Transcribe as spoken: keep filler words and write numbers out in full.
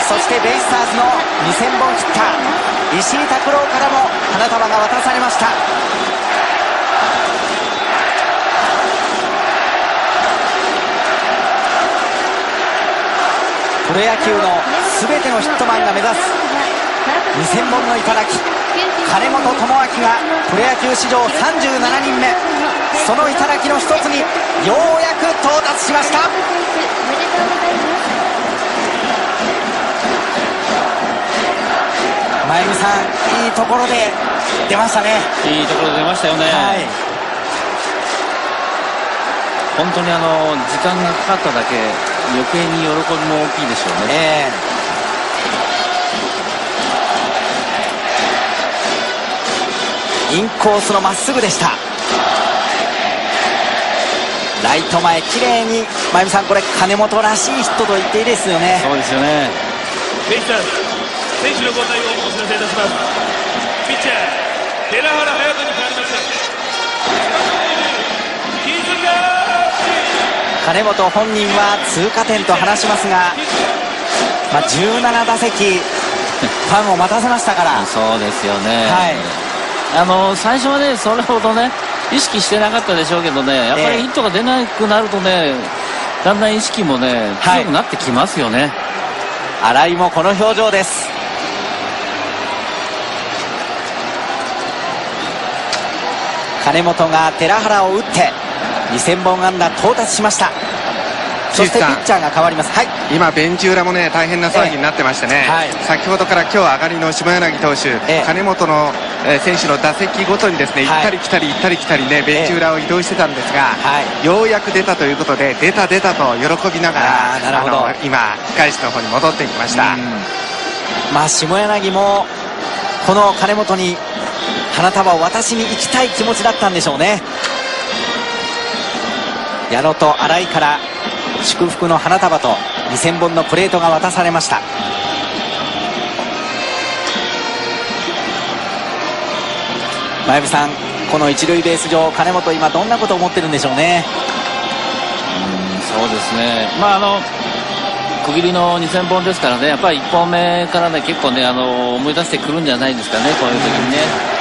そしてベイスターズのにせんぼんヒッター石井拓郎からも花束が渡されました。プロ野球の全てのヒットマンが目指すにせんぼんの頂き、金本智明がプロ野球史上さんじゅうななにんめ、その頂きの一つにようやく到達しました。真由美さん、いいところで出ましたね。 いいところで出ましたよね、はい、本当にあの時間がかかっただけ余計に喜びも大きいでしょうね、えー、インコースのまっすぐでした。ライト前綺麗に、真由美さん、これ金本らしいヒットと言っていいですよね。 そうですよね。 ベイスターズ選手の交代をお知らせいたします。ピッチャー寺原隼人に代わりまして金本本人は通過点と話しますが、まあ、じゅうななだせきファンを待たせましたからそうですよね、 はい、 あの最初はねそれほどね意識してなかったでしょうけどね、やっぱりヒットが出なくなるとね、だんだん意識もね強くなってきますよね、 はい、新井もこの表情です。金本が寺原を打ってにせんぼん安打到達しました。そしてピッチャーが変わります、はい、 今ベンチ裏もね大変な騒ぎになってましてね、えーはい、先ほどから今日上がりの下柳投手、えー、金本の、えー、選手の打席ごとにですね、はい、行ったり来たり行ったり来たりねベンチ裏を移動してたんですが、えー、ようやく出たということで出た出たと喜びながらあなるほどあの今控室の方に戻ってきました。 まあ下柳もこの金本に花束を渡しに行きたい気持ちだったんでしょうね。矢野と新井から祝福の花束とにせんぼんのプレートが渡されました。真由美さん、この一塁ベース上金本今どんなことを思ってるんでしょうね。 うんそうですね、まああの区切りのにせんぼんですからね、やっぱりいっぽんめからね結構ねあの思い出してくるんじゃないですかね、こういう時にね。